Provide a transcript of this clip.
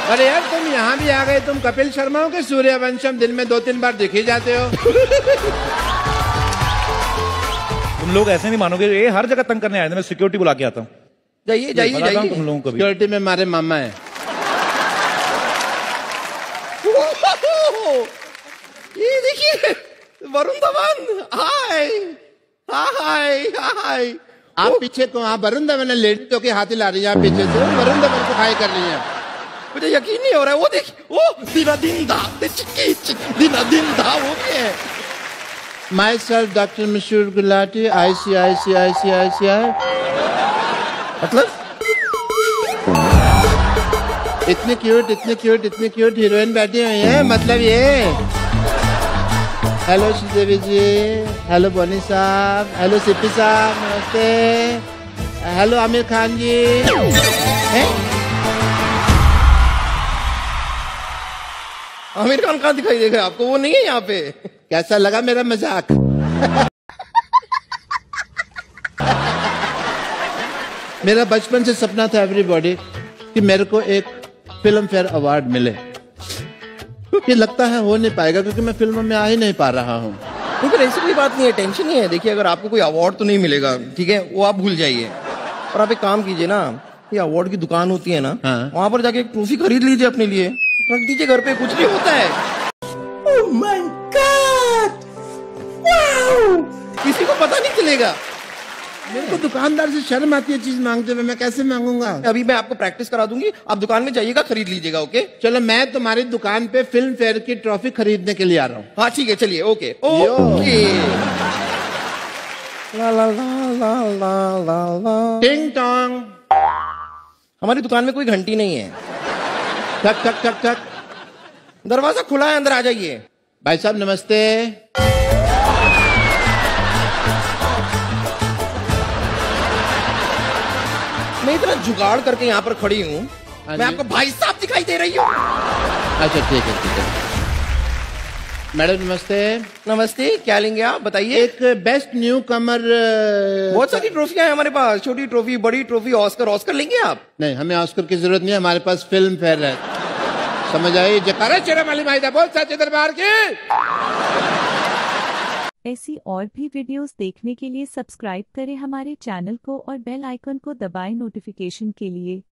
अरे यार तुम यहाँ भी आ गए, तुम कपिल शर्मा हो कि सूर्यवंशम दिन में 2-3 बार दिख ही जाते हो। तुम लोग ऐसे नहीं मानोगे, ये हर जगह तंग करने आए थे, मैं सिक्योरिटी बुला के आता हूँ। जाइए जाइए जाइए, तुम लोगों को भी। सिक्योरिटी में हमारे मामा है। ये देखिए वरुण धवन, हाय हाय हाय। आप पीछे को, आप वरुण धवन लेडी तो के हाथी ला रही है, आप पीछे से वरुण धवन को हाय कर रही हैं। मुझे यकीन नहीं हो रहा है। वो देखिए, वो दिना दिन दा दिना दिन दा वो क्या है? माई सेल्फ डॉक्टर मशहूर गुलाटी, ICICI। मतलब इतने क्यूट हीरोइन बैठी हुई है, मतलब ये। हेलो श्रीदेवी जी, हेलो बोनी साहब, हेलो सिप्पी साहब, नमस्ते। हेलो आमिर खान जी। आमिर खान कहाँ दिखाई देगा आपको? वो नहीं है यहाँ पे। कैसा लगा मेरा मजाक? मेरा बचपन से सपना था एवरीबॉडी कि मेरे को एक फिल्म फेयर अवार्ड मिले। ये लगता है हो नहीं पाएगा क्योंकि मैं फिल्मों में आ ही नहीं पा रहा हूँ। तो फिर ऐसी कोई बात नहीं है, टेंशन नहीं है। देखिए अगर आपको कोई अवार्ड तो नहीं मिलेगा, ठीक है, वो आप भूल जाइए। और आप एक काम कीजिए ना, ये अवार्ड की दुकान होती है ना, हाँ। वहां पर जाके एक ट्रॉफी खरीद लीजिए अपने लिए, रख दीजिए घर पे, कुछ नहीं होता है। Oh my God! Wow! किसी को पता नहीं चलेगा। मेरे को दुकानदार से शर्म आती है चीज मांगते हुए, मैं कैसे मांगूंगा? अभी मैं आपको प्रैक्टिस करा दूंगी, आप दुकान में जाइएगा, खरीद लीजिएगा। ओके चलो मैं तुम्हारी दुकान पे फिल्म फेयर की ट्रॉफी खरीदने के लिए आ रहा हूँ। हाँ ठीक है, चलिए। Okay okay. ला ला ला ला ला ला ला। टिंग टोंग। हमारी दुकान में कोई घंटी नहीं है। ठक ठक ठक ठक। दरवाजा खुला है, अंदर आ जाइए। भाई साहब नमस्ते। मैं इतना जुगाड़ करके यहाँ पर खड़ी हूँ, मैं आपको भाई साहब दिखाई दे रही हूँ। अच्छा ठीक है। मैडम नमस्ते। नमस्ते, क्या लेंगे आप बताइए? एक बेस्ट न्यू कमर। बहुत सारी ट्रॉफियां हैं हमारे पास, छोटी ट्रॉफी, बड़ी ट्रॉफी, ऑस्कर लेंगे आप? नहीं, हमें ऑस्कर की जरूरत नहीं है, हमारे पास फिल्म फेयर है। समझ आई? जकारा चेहरा माली माहिदा बोल सच्चे दरबार की। ऐसी और भी वीडियोस देखने के लिए सब्सक्राइब करें हमारे चैनल को और बेल आइकन को दबाएं नोटिफिकेशन के लिए।